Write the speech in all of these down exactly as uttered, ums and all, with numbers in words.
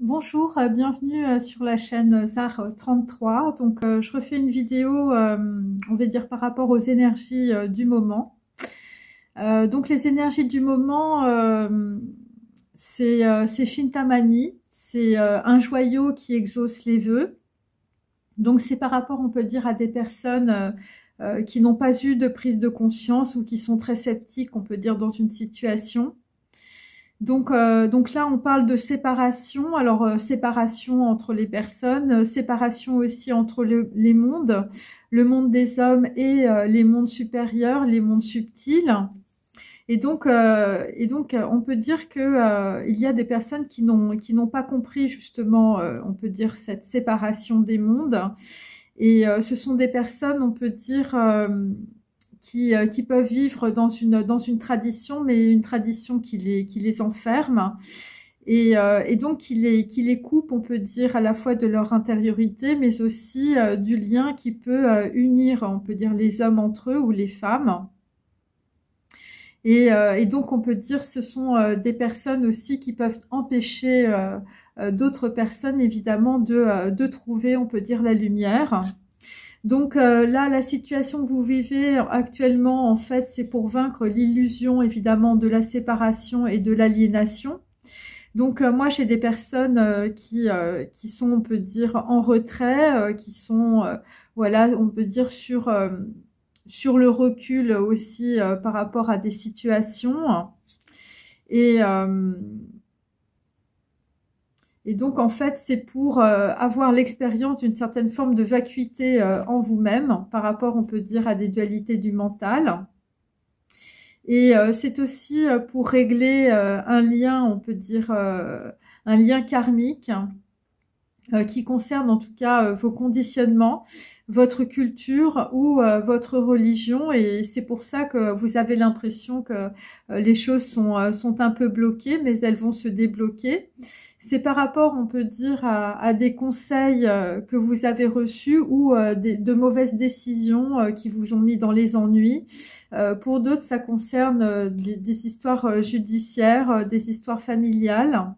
Bonjour, euh, bienvenue euh, sur la chaîne Zar trente-trois. Donc, euh, je refais une vidéo, euh, on va dire, par rapport aux énergies euh, du moment. Euh, donc, les énergies du moment, euh, c'est euh, c'est Chintamani, c'est euh, un joyau qui exauce les vœux. Donc, c'est par rapport, on peut dire, à des personnes euh, euh, qui n'ont pas eu de prise de conscience ou qui sont très sceptiques, on peut dire, dans une situation. Donc, euh, donc là, on parle de séparation. Alors, euh, séparation entre les personnes, euh, séparation aussi entre le, les mondes, le monde des hommes et euh, les mondes supérieurs, les mondes subtils. Et donc, euh, et donc, euh, on peut dire que euh, il y a des personnes qui n'ont qui n'ont pas compris justement, euh, on peut dire cette séparation des mondes. Et euh, ce sont des personnes, on peut dire. Euh, qui, euh, qui peuvent vivre dans une, dans une tradition, mais une tradition qui les, qui les enferme et, euh, et donc qui les, qui les coupe, on peut dire, à la fois de leur intériorité, mais aussi euh, du lien qui peut euh, unir, on peut dire, les hommes entre eux ou les femmes. Et, euh, et donc, on peut dire ce sont euh, des personnes aussi qui peuvent empêcher euh, euh, d'autres personnes, évidemment, de, euh, de trouver, on peut dire, la lumière. Donc euh, là, la situation que vous vivez actuellement, en fait, c'est pour vaincre l'illusion, évidemment, de la séparation et de l'aliénation. Donc euh, moi, j'ai des personnes euh, qui euh, qui sont, on peut dire, en retrait, euh, qui sont, euh, voilà, on peut dire sur euh, sur le recul aussi euh, par rapport à des situations. Et euh, Et donc, en fait, c'est pour euh, avoir l'expérience d'une certaine forme de vacuité euh, en vous-même, par rapport, on peut dire, à des dualités du mental. Et euh, c'est aussi euh, pour régler euh, un lien, on peut dire, euh, un lien karmique, euh, qui concerne en tout cas euh, vos conditionnements, votre culture ou euh, votre religion. Et c'est pour ça que vous avez l'impression que euh, les choses sont, euh, sont un peu bloquées, mais elles vont se débloquer. C'est par rapport, on peut dire, à, à des conseils euh, que vous avez reçus ou euh, des, de mauvaises décisions euh, qui vous ont mis dans les ennuis. Euh, pour d'autres, ça concerne euh, des, des histoires euh, judiciaires, euh, des histoires familiales.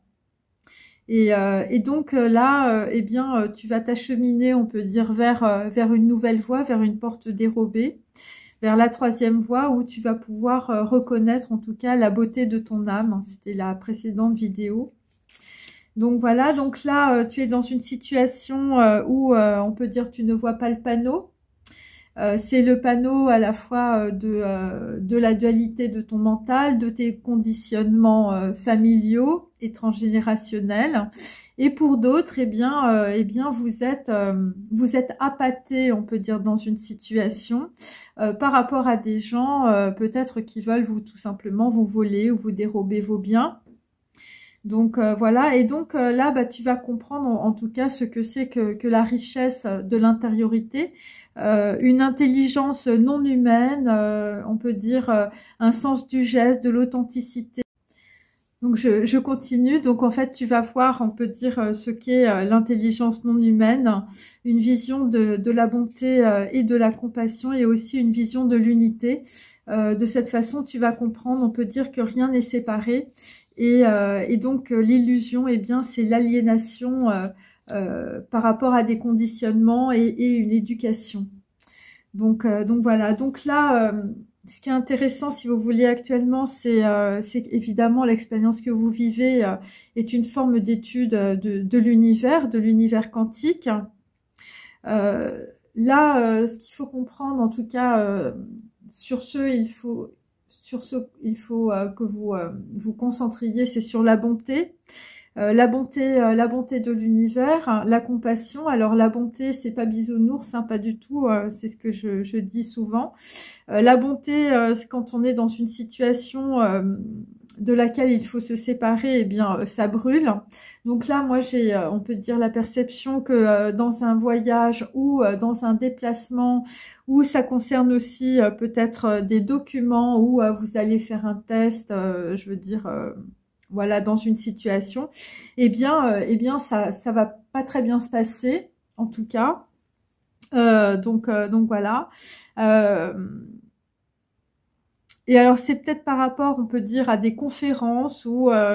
Et, euh, et donc euh, là, euh, eh bien, euh, tu vas t'acheminer, on peut dire, vers euh, vers une nouvelle voie, vers une porte dérobée, vers la troisième voie où tu vas pouvoir euh, reconnaître, en tout cas, la beauté de ton âme. C'était la précédente vidéo. Donc voilà, donc là, euh, tu es dans une situation euh, où euh, on peut dire tu ne vois pas le panneau. Euh, c'est le panneau à la fois euh, de, euh, de la dualité de ton mental, de tes conditionnements euh, familiaux et transgénérationnels. Et pour d'autres, eh bien, euh, eh bien, vous êtes, euh, vous êtes appâté, on peut dire, dans une situation euh, par rapport à des gens euh, peut-être qui veulent vous tout simplement vous voler ou vous dérober vos biens. Donc euh, voilà, et donc euh, là, bah, tu vas comprendre en, en tout cas ce que c'est que, que la richesse de l'intériorité, euh, une intelligence non humaine, euh, on peut dire euh, un sens du geste, de l'authenticité. Donc je, je continue, donc en fait tu vas voir, on peut dire euh, ce qu'est euh, l'intelligence non humaine, une vision de, de la bonté euh, et de la compassion et aussi une vision de l'unité. Euh, de cette façon, tu vas comprendre, on peut dire que rien n'est séparé. Et, euh, et donc euh, l'illusion, eh bien, c'est l'aliénation euh, euh, par rapport à des conditionnements et, et une éducation. Donc, euh, donc voilà. Donc là, euh, ce qui est intéressant, si vous voulez, actuellement, c'est euh, évidemment l'expérience que vous vivez euh, est une forme d'étude de, de l'univers, de l'univers quantique. Euh, là, euh, ce qu'il faut comprendre, en tout cas, euh, sur ce, il faut sur ce, il faut euh, que vous euh, vous concentriez, c'est sur la bonté, euh, la bonté, euh, la bonté de l'univers, hein, la compassion. Alors la bonté, c'est pas bisounours, hein, pas du tout. Euh, c'est ce que je, je dis souvent. Euh, la bonté, euh, c'est quand on est dans une situation euh, de laquelle il faut se séparer, eh bien, euh, ça brûle. Donc là, moi, j'ai, euh, on peut dire, la perception que euh, dans un voyage ou euh, dans un déplacement, ou ça concerne aussi euh, peut-être euh, des documents où euh, vous allez faire un test, euh, je veux dire, euh, voilà, dans une situation, eh bien, euh, eh bien, ça, ça va pas très bien se passer, en tout cas. Euh, donc, euh, donc voilà. Euh, et alors, c'est peut-être par rapport, on peut dire, à des conférences ou euh,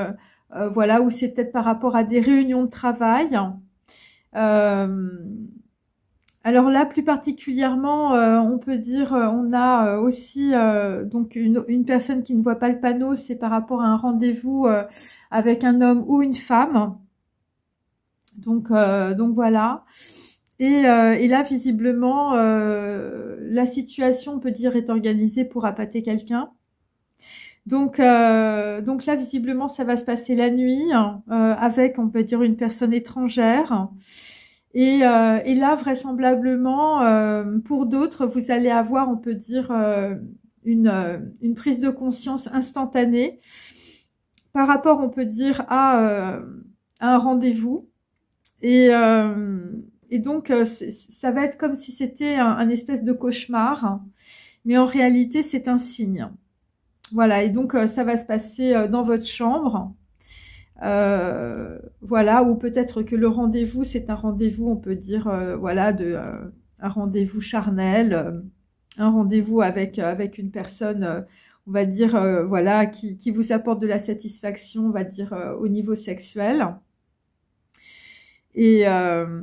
euh, voilà, ou c'est peut-être par rapport à des réunions de travail. Euh, alors là, plus particulièrement, euh, on peut dire, euh, on a euh, aussi euh, donc une, une personne qui ne voit pas le panneau, c'est par rapport à un rendez-vous euh, avec un homme ou une femme. Donc, euh, donc voilà. Et, euh, et là, visiblement, euh, la situation, on peut dire, est organisée pour appâter quelqu'un. Donc, euh, donc là, visiblement, ça va se passer la nuit euh, avec, on peut dire, une personne étrangère. Et, euh, et là, vraisemblablement, euh, pour d'autres, vous allez avoir, on peut dire, euh, une, euh, une prise de conscience instantanée par rapport, on peut dire, à, euh, à un rendez-vous. Et, euh, et donc, euh, ça va être comme si c'était un, un espèce de cauchemar, mais en réalité, c'est un signe. Voilà, et donc, euh, ça va se passer euh, dans votre chambre. Euh, voilà, ou peut-être que le rendez-vous, c'est un rendez-vous, on peut dire, euh, voilà, de euh, un rendez-vous charnel, euh, un rendez-vous avec avec une personne, euh, on va dire, euh, voilà, qui qui vous apporte de la satisfaction, on va dire, euh, au niveau sexuel. Et euh,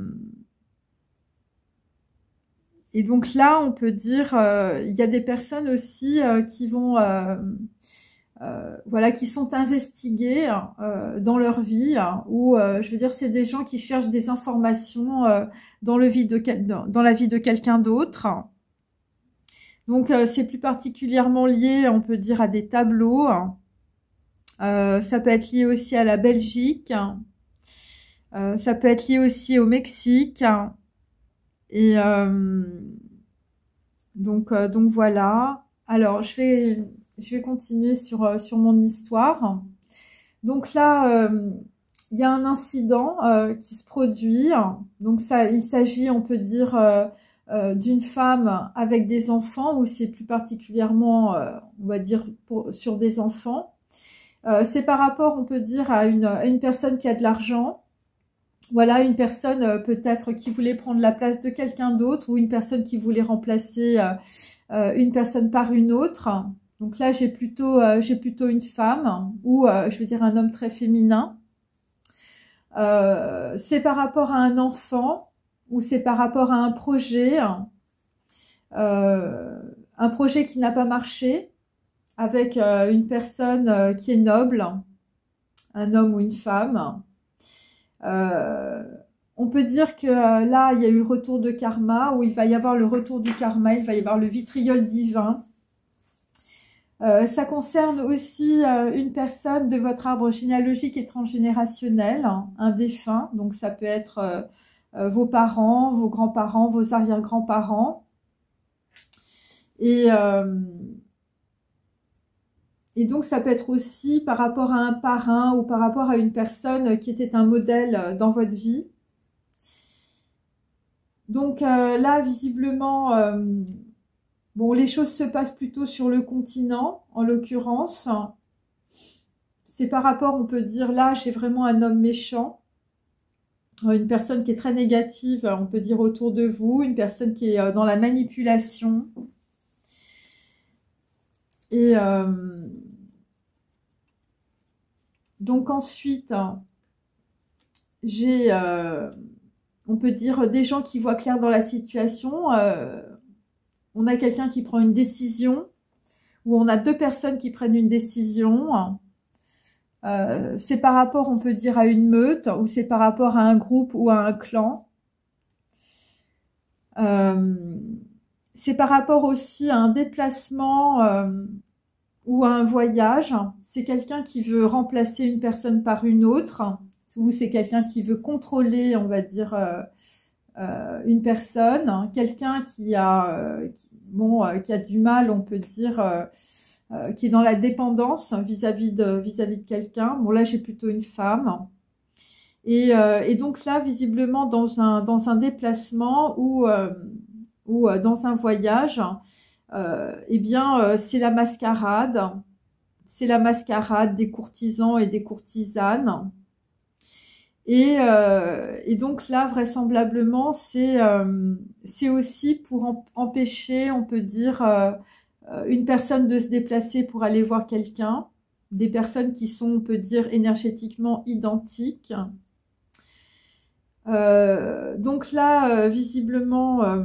et donc là, on peut dire, euh, il y a des personnes aussi euh, qui vont euh, Euh, voilà, qui sont investigués euh, dans leur vie, hein, ou euh, je veux dire, c'est des gens qui cherchent des informations euh, dans le vie de dans, dans la vie de quelqu'un d'autre. Donc euh, c'est plus particulièrement lié, on peut dire, à des tableaux. Euh, ça peut être lié aussi à la Belgique. Euh, ça peut être lié aussi au Mexique. Et euh, donc euh, donc voilà. Alors je vais je vais continuer sur sur mon histoire. Donc là, euh, il y a un incident euh, qui se produit. Donc ça, il s'agit, on peut dire, euh, euh, d'une femme avec des enfants, ou c'est plus particulièrement, euh, on va dire, pour, sur des enfants. Euh, c'est par rapport, on peut dire, à une, à une personne qui a de l'argent. Voilà, une personne euh, peut-être qui voulait prendre la place de quelqu'un d'autre, ou une personne qui voulait remplacer euh, euh, une personne par une autre. Donc là, j'ai plutôt, euh, j'ai plutôt une femme, ou euh, je veux dire un homme très féminin. Euh, c'est par rapport à un enfant, ou c'est par rapport à un projet, euh, un projet qui n'a pas marché, avec euh, une personne euh, qui est noble, un homme ou une femme. Euh, on peut dire que euh, là, il y a eu le retour de karma, où il va y avoir le retour du karma, il va y avoir le vitriol divin. Euh, ça concerne aussi euh, une personne de votre arbre généalogique et transgénérationnel, hein, un défunt. Donc ça peut être euh, euh, vos parents, vos grands-parents, vos arrière-grands-parents. Et, euh, et donc ça peut être aussi par rapport à un parrain ou par rapport à une personne qui était un modèle dans votre vie. Donc euh, là, visiblement... Euh, Bon, les choses se passent plutôt sur le continent, en l'occurrence. C'est par rapport, on peut dire, là, j'ai vraiment un homme méchant. Une personne qui est très négative, on peut dire, autour de vous. Une personne qui est dans la manipulation. Et euh, donc ensuite, j'ai, euh, on peut dire, des gens qui voient clair dans la situation. Euh, On a quelqu'un qui prend une décision, ou on a deux personnes qui prennent une décision. Euh, c'est par rapport, on peut dire, à une meute, ou c'est par rapport à un groupe ou à un clan. Euh, c'est par rapport aussi à un déplacement euh, ou à un voyage. C'est quelqu'un qui veut remplacer une personne par une autre, ou c'est quelqu'un qui veut contrôler, on va dire... Euh, Euh, une personne, hein, quelqu'un qui a, euh, qui, bon, euh, qui a du mal, on peut dire, euh, euh, qui est dans la dépendance vis-à-vis de vis-à-vis de quelqu'un. Bon là, j'ai plutôt une femme. Et, euh, et donc là, visiblement, dans un dans un déplacement ou euh, ou euh, dans un voyage, euh, eh bien, euh, c'est la mascarade, c'est la mascarade des courtisans et des courtisanes. Et, euh, et donc là, vraisemblablement, c'est euh, c'est aussi pour en, empêcher, on peut dire, euh, une personne de se déplacer pour aller voir quelqu'un. des personnes qui sont, on peut dire, énergétiquement identiques. Euh, donc là, euh, visiblement, euh,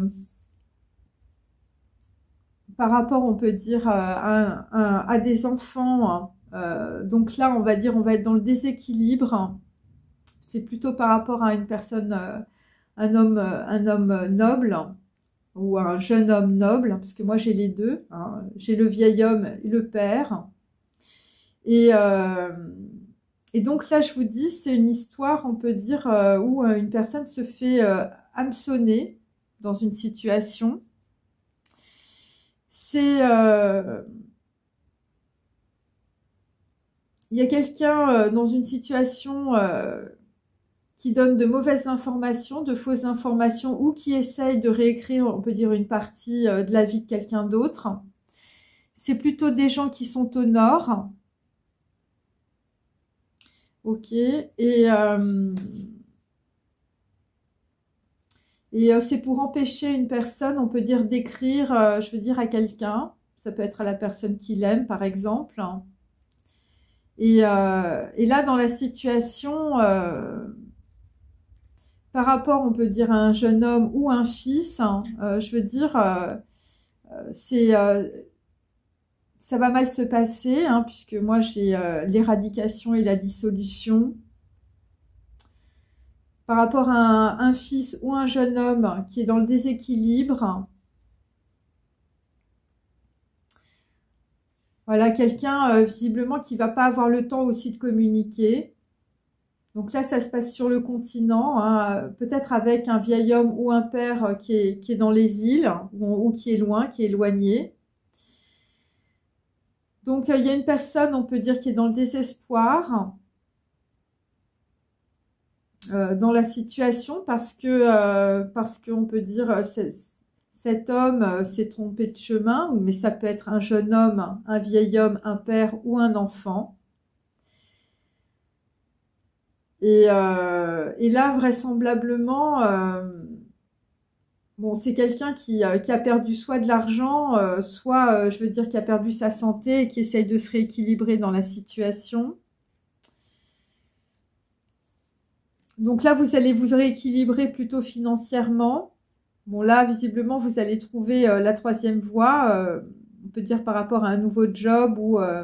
par rapport, on peut dire, à, à, à des enfants, euh, donc là, on va dire, on va être dans le déséquilibre. C'est plutôt par rapport à une personne, euh, un homme, un homme noble ou un jeune homme noble, parce que moi j'ai les deux, hein. J'ai le vieil homme et le père. Et, euh, et donc là, je vous dis, c'est une histoire, on peut dire, euh, où une personne se fait euh, hameçonner dans une situation. C'est... Euh, il y a quelqu'un euh, dans une situation euh, qui donne de mauvaises informations, de fausses informations, ou qui essaye de réécrire, on peut dire, une partie euh, de la vie de quelqu'un d'autre. C'est plutôt des gens qui sont au nord. Ok. Et, euh, et euh, c'est pour empêcher une personne, on peut dire, d'écrire, euh, je veux dire, à quelqu'un. Ça peut être à la personne qu'il aime, par exemple. Et, euh, et là, dans la situation, euh, par rapport, on peut dire, à un jeune homme ou un fils, hein, euh, je veux dire, euh, c'est... Euh, ça va mal se passer, hein, puisque moi j'ai euh, l'éradication et la dissolution. Par rapport à un, un fils ou un jeune homme qui est dans le déséquilibre, voilà, quelqu'un euh, visiblement qui va pas avoir le temps aussi de communiquer. Donc là, ça se passe sur le continent, hein, peut-être avec un vieil homme ou un père qui est, qui est dans les îles, ou, ou qui est loin, qui est éloigné. Donc, euh, il y a une personne, on peut dire, qui est dans le désespoir, euh, dans la situation, parce que, euh, parce qu'on peut dire, euh, cet homme euh, s'est trompé de chemin, mais ça peut être un jeune homme, un vieil homme, un père ou un enfant. Et, euh, et là, vraisemblablement, euh, bon, c'est quelqu'un qui, euh, qui a perdu soit de l'argent, euh, soit, euh, je veux dire, qui a perdu sa santé et qui essaye de se rééquilibrer dans la situation. Donc là, vous allez vous rééquilibrer plutôt financièrement. Bon, là, visiblement, vous allez trouver euh, la troisième voie, euh, on peut dire par rapport à un nouveau job ou... Euh,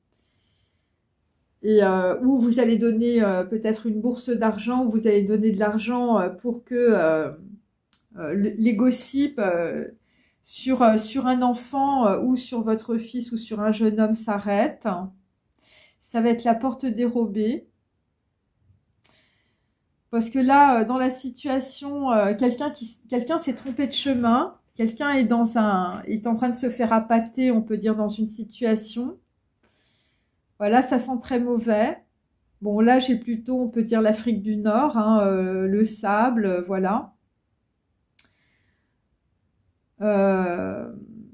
et euh, où vous allez donner euh, peut-être une bourse d'argent, où vous allez donner de l'argent euh, pour que euh, euh, les gossips euh, sur, euh, sur un enfant euh, ou sur votre fils ou sur un jeune homme s'arrêtent. Ça va être la porte dérobée. Parce que là, euh, dans la situation, euh, quelqu'un qui quelqu'un s'est trompé de chemin, quelqu'un est dans un est en train de se faire appâter, on peut dire, dans une situation. Voilà, ça sent très mauvais. Bon, là, j'ai plutôt, on peut dire, l'Afrique du Nord, hein, euh, le sable, euh, voilà. Euh...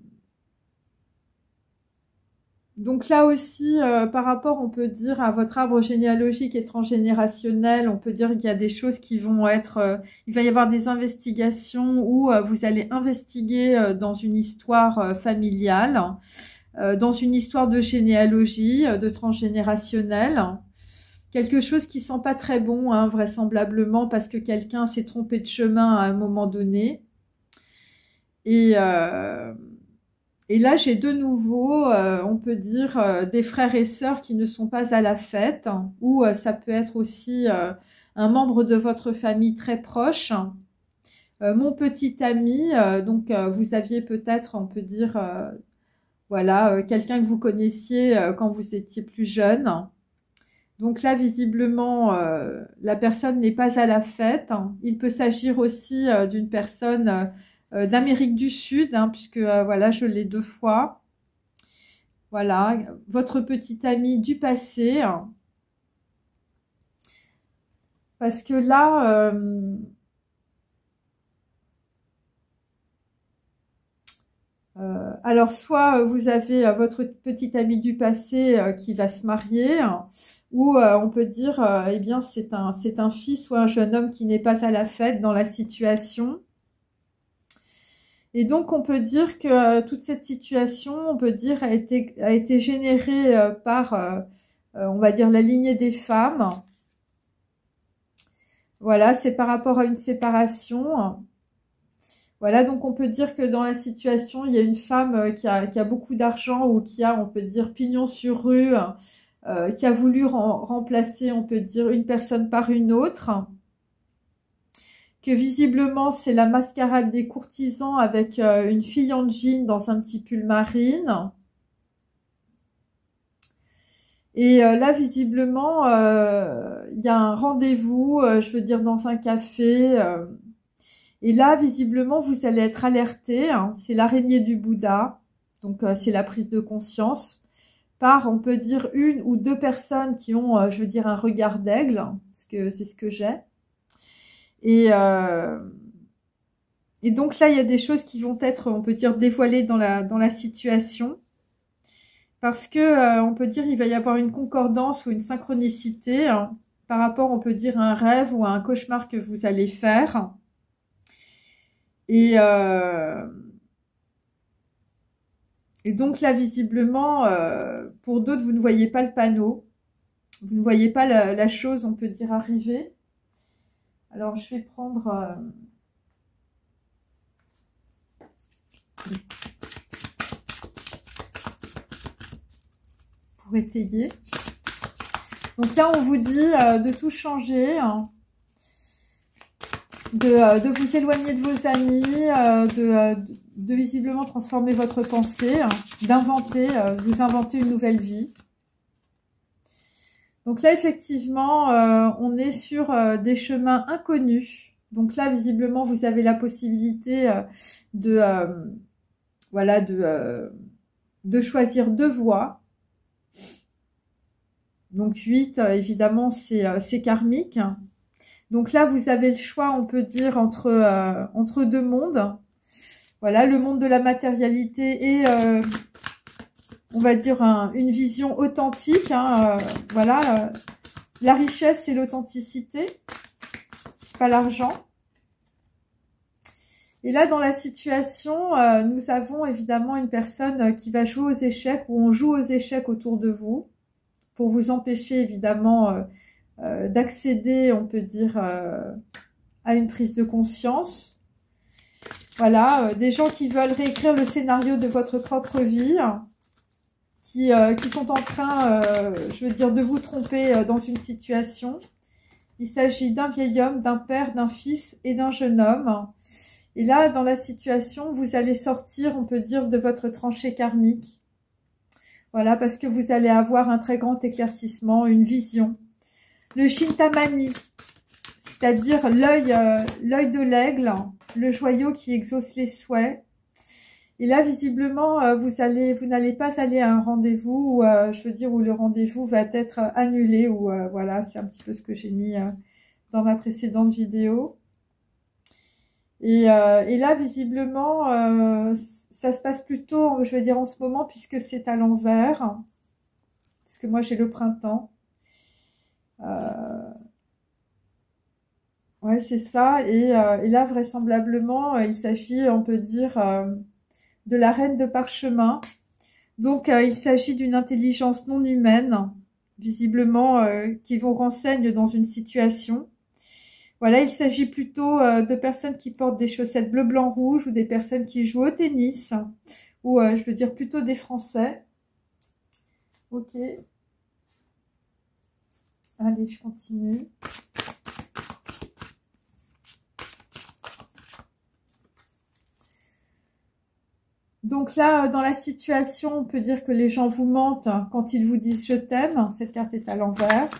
Donc là aussi, euh, par rapport, on peut dire, à votre arbre généalogique et transgénérationnel, on peut dire qu'il y a des choses qui vont être... Euh, il va y avoir des investigations où euh, vous allez investiguer euh, dans une histoire euh, familiale, euh, dans une histoire de généalogie, euh, de transgénérationnel. Quelque chose qui sent pas très bon, hein, vraisemblablement, parce que quelqu'un s'est trompé de chemin à un moment donné. Et, euh, et là, j'ai de nouveau, euh, on peut dire, euh, des frères et sœurs qui ne sont pas à la fête, hein, ou euh, ça peut être aussi euh, un membre de votre famille très proche. Euh, mon petit ami, euh, donc euh, vous aviez peut-être, on peut dire, euh, voilà, euh, quelqu'un que vous connaissiez euh, quand vous étiez plus jeune. Donc là, visiblement, euh, la personne n'est pas à la fête. Il peut s'agir aussi euh, d'une personne euh, d'Amérique du Sud, hein, puisque euh, voilà, je l'ai deux fois. Voilà, votre petit ami du passé. Parce que là, euh, euh, alors soit vous avez euh, votre petit ami du passé euh, qui va se marier, ou euh, on peut dire, euh, eh bien, c'est un, c'est un fils ou un jeune homme qui n'est pas à la fête dans la situation. Et donc, on peut dire que euh, toute cette situation, on peut dire, a été, a été générée euh, par, euh, euh, on va dire, la lignée des femmes. Voilà, c'est par rapport à une séparation. Voilà, donc on peut dire que dans la situation, il y a une femme euh, qui a, qui a beaucoup d'argent ou qui a, on peut dire, pignon sur rue, euh, qui a voulu rem- remplacer, on peut dire, une personne par une autre. Que visiblement c'est la mascarade des courtisans avec euh, une fille en jean dans un petit pull marine. Et euh, là visiblement euh, il y a un rendez-vous, euh, je veux dire dans un café. Euh, et là visiblement vous allez être alerté, hein, c'est l'araignée du Bouddha, donc euh, c'est la prise de conscience par, on peut dire, une ou deux personnes qui ont, euh, je veux dire, un regard d'aigle, parce que c'est ce que j'ai. Et euh, Et donc là, il y a des choses qui vont être, on peut dire, dévoilées dans la, dans la situation. Parce que, euh, on peut dire, il va y avoir une concordance ou une synchronicité hein, par rapport, on peut dire, à un rêve ou à un cauchemar que vous allez faire. Et, euh, et donc là, visiblement, euh, pour d'autres, vous ne voyez pas le panneau. Vous ne voyez pas la, la chose, on peut dire, arriver. Alors, je vais prendre... Euh, pour étayer. Donc là, on vous dit euh, de tout changer, hein, de, euh, de vous éloigner de vos amis, euh, de, euh, de visiblement transformer votre pensée, hein, d'inventer, euh, vous inventer une nouvelle vie. Donc là, effectivement, euh, on est sur euh, des chemins inconnus. Donc là, visiblement, vous avez la possibilité euh, de, euh, voilà, de, euh, de choisir deux voies. Donc huit, euh, évidemment, c'est euh, karmique. Donc là, vous avez le choix, on peut dire, entre, euh, entre deux mondes. Voilà, le monde de la matérialité et, euh, on va dire, un, une vision authentique. Hein, euh, voilà, euh, la richesse, c'est l'authenticité, c'est pas l'argent. Et là, dans la situation, euh, nous avons évidemment une personne qui va jouer aux échecs ou on joue aux échecs autour de vous pour vous empêcher, évidemment, euh, euh, d'accéder, on peut dire, euh, à une prise de conscience. Voilà, euh, des gens qui veulent réécrire le scénario de votre propre vie, qui, euh, qui sont en train, euh, je veux dire, de vous tromper euh, dans une situation. Il s'agit d'un vieil homme, d'un père, d'un fils et d'un jeune homme. Et là, dans la situation, vous allez sortir, on peut dire, de votre tranchée karmique. Voilà, parce que vous allez avoir un très grand éclaircissement, une vision. Le Chintamani, c'est-à-dire l'œil euh, l'œil de l'aigle, le joyau qui exauce les souhaits. Et là, visiblement, euh, vous allez, vous n'allez pas aller à un rendez-vous où, euh, je veux dire, où le rendez-vous va être annulé. Ou euh, voilà, c'est un petit peu ce que j'ai mis euh, dans ma précédente vidéo. Et, euh, et là, visiblement, euh, ça se passe plutôt, je veux dire, en ce moment, puisque c'est à l'envers. Parce que moi, j'ai le printemps. Euh, ouais, c'est ça. Et, euh, et là, vraisemblablement, il s'agit, on peut dire, euh, de la reine de parchemin. Donc, euh, il s'agit d'une intelligence non humaine, visiblement, euh, qui vous renseigne dans une situation. Voilà, il s'agit plutôt euh, de personnes qui portent des chaussettes bleu, blanc, rouge ou des personnes qui jouent au tennis ou euh, je veux dire plutôt des Français. Ok. Allez, je continue. Donc là, dans la situation, on peut dire que les gens vous mentent quand ils vous disent « je t'aime ». Cette carte est à l'envers.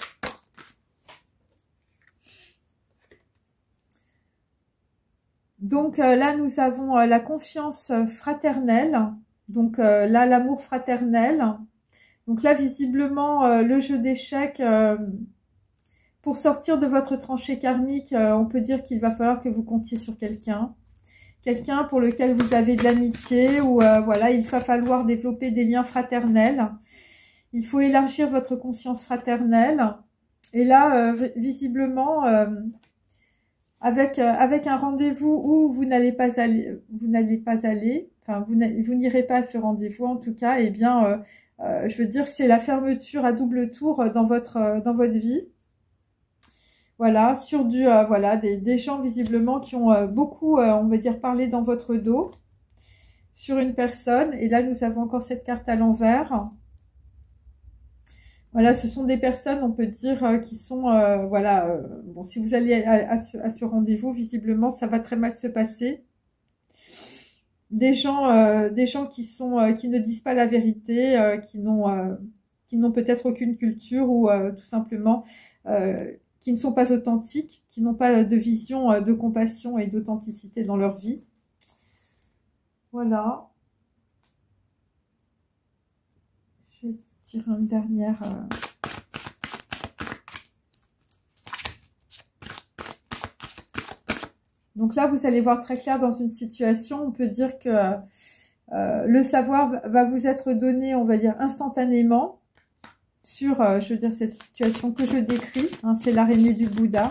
Donc euh, là, nous avons euh, la confiance fraternelle. Donc euh, là, l'amour fraternel. Donc là, visiblement, euh, le jeu d'échecs, euh, pour sortir de votre tranchée karmique, euh, on peut dire qu'il va falloir que vous comptiez sur quelqu'un. Quelqu'un pour lequel vous avez de l'amitié ou euh, voilà, il va falloir développer des liens fraternels. Il faut élargir votre conscience fraternelle. Et là, euh, visiblement... Euh, avec, euh, avec un rendez-vous où vous n'allez pas aller, vous n'allez pas aller, enfin, vous n'irez pas à ce rendez-vous, en tout cas, eh bien, euh, euh, je veux dire, c'est la fermeture à double tour dans votre, euh, dans votre vie. Voilà, sur du, euh, voilà, des, des gens visiblement qui ont euh, beaucoup, euh, on va dire, parlé dans votre dos, sur une personne. Et là, nous avons encore cette carte à l'envers. Voilà, ce sont des personnes, on peut dire, euh, qui sont, euh, voilà, euh, bon, si vous allez à, à ce, à ce rendez-vous, visiblement, ça va très mal se passer. Des gens, euh, des gens qui sont, euh, qui ne disent pas la vérité, euh, qui n'ont, euh, qui n'ont peut-être aucune culture ou euh, tout simplement, euh, qui ne sont pas authentiques, qui n'ont pas de vision euh, de compassion et d'authenticité dans leur vie. Voilà. Je vais tirer une dernière. Euh... Donc là, vous allez voir très clair dans une situation. On peut dire que euh, le savoir va vous être donné, on va dire, instantanément sur, euh, je veux dire, cette situation que je décris. Hein, c'est l'araignée du Bouddha.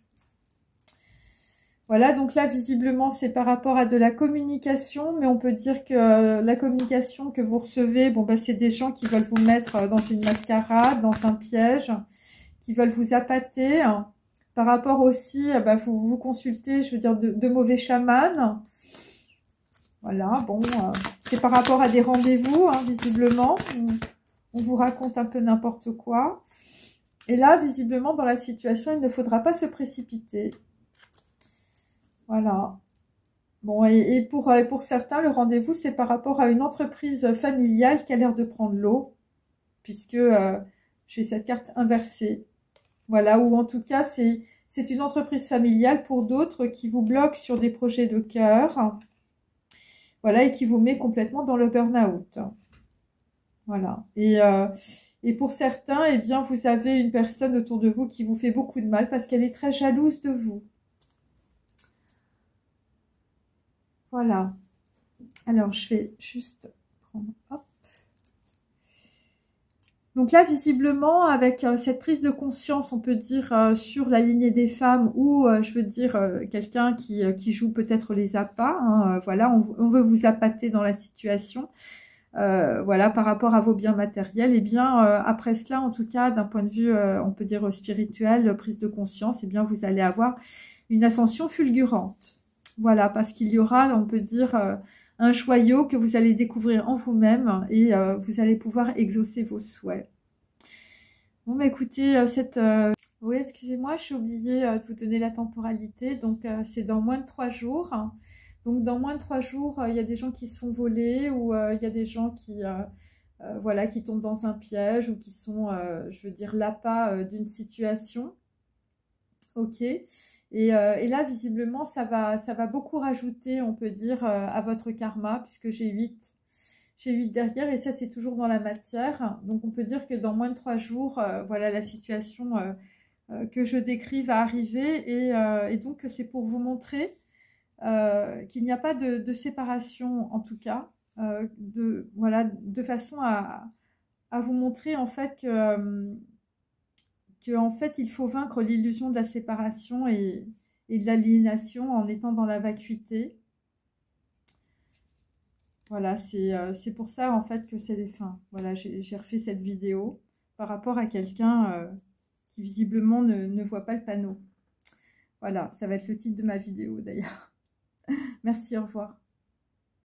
Voilà, donc là, visiblement, c'est par rapport à de la communication, mais on peut dire que euh, la communication que vous recevez, bon, bah, c'est des gens qui veulent vous mettre dans une mascarade, dans un piège, qui veulent vous appâter. Hein. Par rapport aussi, bah, vous vous consultez, je veux dire, de, de mauvais chamans. Voilà, bon, euh, c'est par rapport à des rendez-vous, hein, visiblement. On, on vous raconte un peu n'importe quoi. Et là, visiblement, dans la situation, il ne faudra pas se précipiter. Voilà. Bon, et, et pour, pour certains, le rendez-vous, c'est par rapport à une entreprise familiale qui a l'air de prendre l'eau, puisque euh, j'ai cette carte inversée. Voilà, ou en tout cas, c'est c'est une entreprise familiale pour d'autres qui vous bloquent sur des projets de cœur. Voilà, et qui vous met complètement dans le burn-out. Voilà. Et, euh, et pour certains, eh bien, vous avez une personne autour de vous qui vous fait beaucoup de mal parce qu'elle est très jalouse de vous. Voilà. Alors, je vais juste prendre... Hop. Donc là, visiblement, avec euh, cette prise de conscience, on peut dire, euh, sur la lignée des femmes ou, euh, je veux dire, euh, quelqu'un qui, euh, qui joue peut-être les appâts. Hein, euh, voilà, on, on veut vous appâter dans la situation. Euh, voilà, par rapport à vos biens matériels. Et bien, euh, après cela, en tout cas, d'un point de vue, euh, on peut dire, spirituel, prise de conscience, et bien, vous allez avoir une ascension fulgurante. Voilà, parce qu'il y aura, on peut dire... Euh, un joyau que vous allez découvrir en vous-même et euh, vous allez pouvoir exaucer vos souhaits. Bon, bah écoutez, euh, cette... Euh... Oui, excusez-moi, j'ai oublié euh, de vous donner la temporalité. Donc, euh, c'est dans moins de trois jours. Donc, dans moins de trois jours, il euh, y a des gens qui se font voler ou il euh, y a des gens qui, euh, euh, voilà, qui tombent dans un piège ou qui sont, euh, je veux dire, l'appât euh, d'une situation. Ok. Et, euh, et là, visiblement, ça va, ça va beaucoup rajouter, on peut dire, euh, à votre karma, puisque j'ai huit. J'ai huit derrière, et ça, c'est toujours dans la matière. Donc, on peut dire que dans moins de trois jours, euh, voilà, la situation euh, euh, que je décris va arriver. Et, euh, et donc, c'est pour vous montrer euh, qu'il n'y a pas de, de séparation, en tout cas, euh, de, voilà, de façon à, à vous montrer, en fait, que... Euh, que en fait, il faut vaincre l'illusion de la séparation et, et de l'aliénation en étant dans la vacuité. Voilà, c'est euh, c'est pour ça, en fait, que c'est des fins. Voilà, j'ai refait cette vidéo par rapport à quelqu'un euh, qui, visiblement, ne, ne voit pas le panneau. Voilà, ça va être le titre de ma vidéo, d'ailleurs. Merci, au revoir.